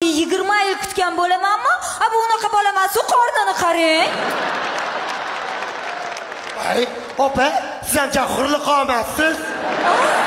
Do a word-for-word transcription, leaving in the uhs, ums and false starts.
yigirma yil kutgan bo'lamanmi? Ha bu unaqa bo'lamas, u qornini qarang. Ay, opa, siz ham hurli qomatsiz.